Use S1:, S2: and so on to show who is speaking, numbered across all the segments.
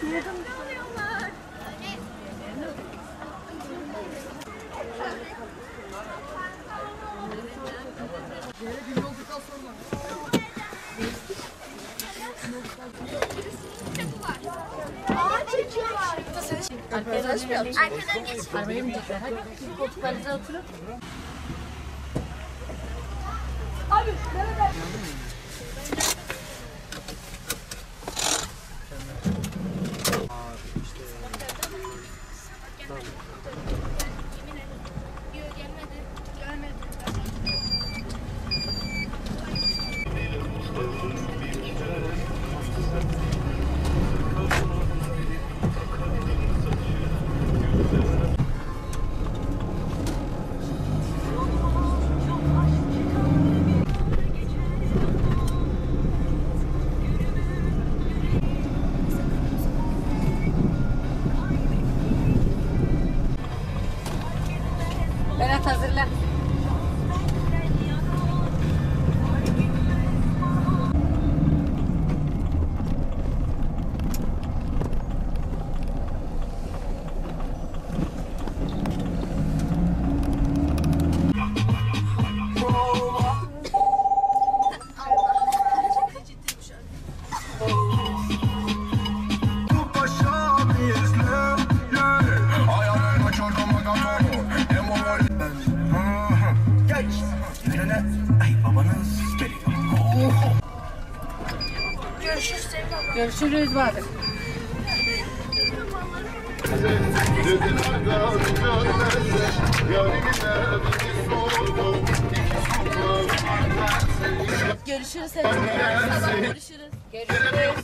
S1: Arkadan geç. Arabaya binecekler. Hadi koltuklarınıza oturun. Abi nerede? Berat hazırla. Görüşürüz Bahadır. Görüşürüz. Görüşürüz. Görüşürüz.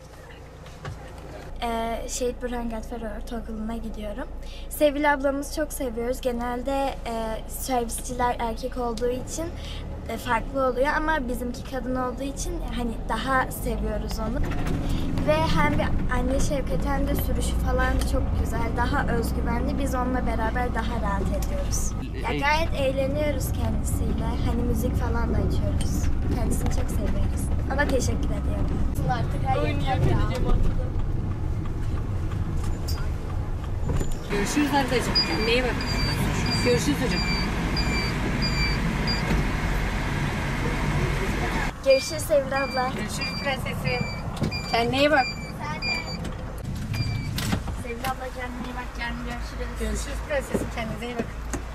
S2: Şehit Burhan Gatfari Ortaokulu'na gidiyorum. Sevgili ablamızı çok seviyoruz. Genelde servisçiler erkek olduğu için farklı oluyor ama bizimki kadın olduğu için hani daha seviyoruz onu. Ve hem bir anne şefkati hem de sürüşü falan çok güzel, daha özgüvenli. Biz onunla beraber daha rahat ediyoruz. Ya gayet eğleniyoruz kendisiyle. Hani müzik falan da açıyoruz. Kendisini çok seviyoruz. Ona teşekkür ediyorum. Artık
S1: Görüşürüz arkadaşım. Kendine iyi bak. Görüşürüz hocam.
S2: Görüşürüz Sevil abla.
S1: Görüşürüz prensesim. Kendine iyi bak.
S2: Sevil abla kendine iyi bak. Yarın görüşürüz.
S1: Görüşürüz prensesim. Kendinize iyi bak.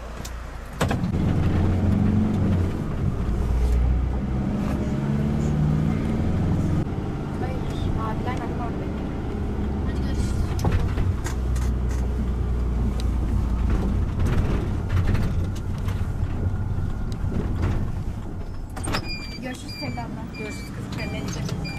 S2: Görüşürüz Sevil abla.
S1: Görüşürüz kızım. Kendine iyi bak.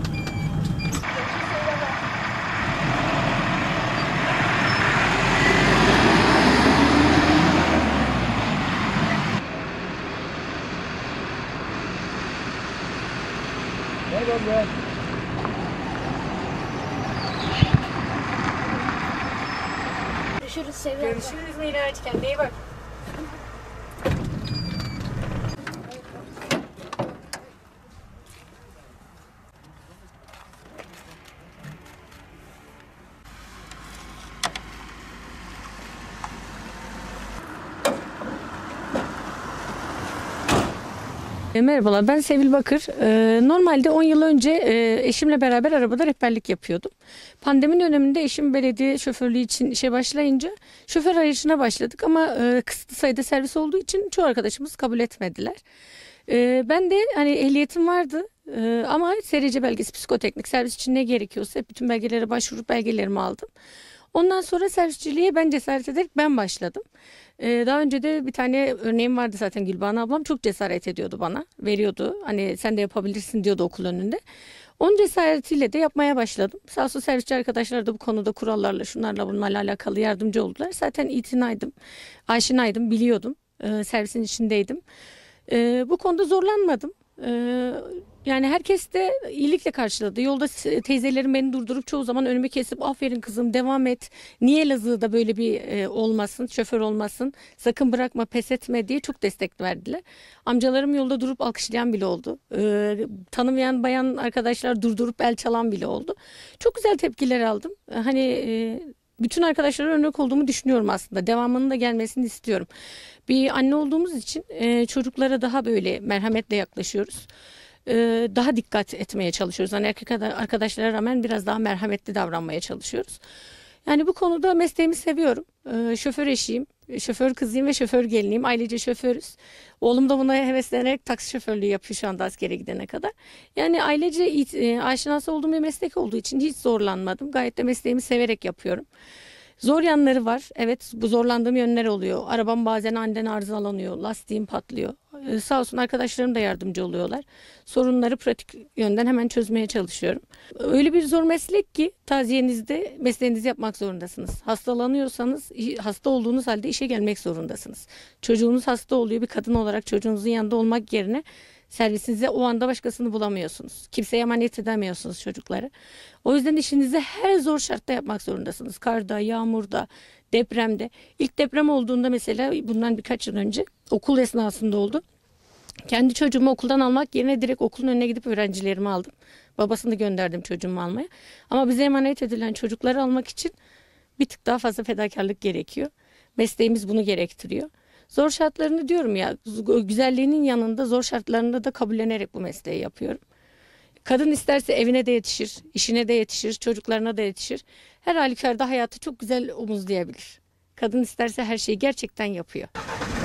S3: Merhaba.
S2: Görüşürüz Sevil abla.
S1: Görüşürüz Miraç. Kendine iyi bak. Merhabalar, ben Sevil Bakır. Normalde 10 yıl önce eşimle beraber arabada rehberlik yapıyordum. Pandemi döneminde eşim belediye şoförlüğü için işe başlayınca şoför arayışına başladık ama kısıtlı sayıda servis olduğu için çoğu arkadaşımız kabul etmediler. Ben de hani ehliyetim vardı ama SRC belgesi, psikoteknik servis için ne gerekiyorsa hep bütün belgelere başvurup belgelerimi aldım. Ondan sonra servisçiliğe ben cesaret ederek ben başladım. Daha önce de bir tane örneğim vardı zaten, Gülbahane ablam çok cesaret ediyordu bana. Veriyordu. Hani sen de yapabilirsin diyordu okul önünde. Onun cesaretiyle de yapmaya başladım. Sağ olsun servisçi arkadaşlar da bu konuda kurallarla, şunlarla bunlarla alakalı yardımcı oldular. Zaten itinaydım, aşinaydım, biliyordum. Servisin içindeydim. Bu konuda zorlanmadım. Yani herkes de iyilikle karşıladı. Yolda teyzelerim beni durdurup çoğu zaman önümü kesip aferin kızım devam et. Niye Elazığ'da böyle bir olmasın, şoför olmasın, sakın bırakma pes etme diye çok destek verdiler. Amcalarım yolda durup alkışlayan bile oldu. Tanımayan bayan arkadaşlar durdurup el çalan bile oldu. Çok güzel tepkiler aldım. Bütün arkadaşlara örnek olduğumu düşünüyorum aslında. Devamının da gelmesini istiyorum. Bir anne olduğumuz için çocuklara daha böyle merhametle yaklaşıyoruz. Daha dikkat etmeye çalışıyoruz. Hani erkek arkadaşlara rağmen biraz daha merhametli davranmaya çalışıyoruz. Yani bu konuda mesleğimi seviyorum. Şoför eşiyim, şoför kızıyım ve şoför geliniyim. Ailece şoförüz. Oğlum da buna heveslenerek taksi şoförlüğü yapıyor şu anda askere gidene kadar. Yani ailece aşinası olduğum bir meslek olduğu için hiç zorlanmadım. Gayet de mesleğimi severek yapıyorum. Zor yanları var. Evet, bu zorlandığım yönler oluyor. Arabam bazen aniden arızalanıyor. Lastiğim patlıyor. Sağ olsun arkadaşlarım da yardımcı oluyorlar. Sorunları pratik yönden hemen çözmeye çalışıyorum. Öyle bir zor meslek ki taziyenizde mesleğinizi yapmak zorundasınız. Hastalanıyorsanız hasta olduğunuz halde işe gelmek zorundasınız. Çocuğunuz hasta oluyor, bir kadın olarak çocuğunuzun yanında olmak yerine servisinizde o anda başkasını bulamıyorsunuz. Kimseye emanet edemiyorsunuz çocukları. O yüzden işinizi her zor şartta yapmak zorundasınız. Karda, yağmurda, depremde. İlk deprem olduğunda mesela bundan birkaç yıl önce okul esnasında oldu. Kendi çocuğumu okuldan almak yerine direkt okulun önüne gidip öğrencilerimi aldım. Babasını gönderdim çocuğumu almaya. Ama bize emanet edilen çocukları almak için bir tık daha fazla fedakarlık gerekiyor. Mesleğimiz bunu gerektiriyor. Zor şartlarını diyorum ya, güzelliğinin yanında zor şartlarını da kabullenerek bu mesleği yapıyorum. Kadın isterse evine de yetişir, işine de yetişir, çocuklarına da yetişir. Her halükarda hayatı çok güzel omuzlayabilir. Kadın isterse her şeyi gerçekten yapıyor.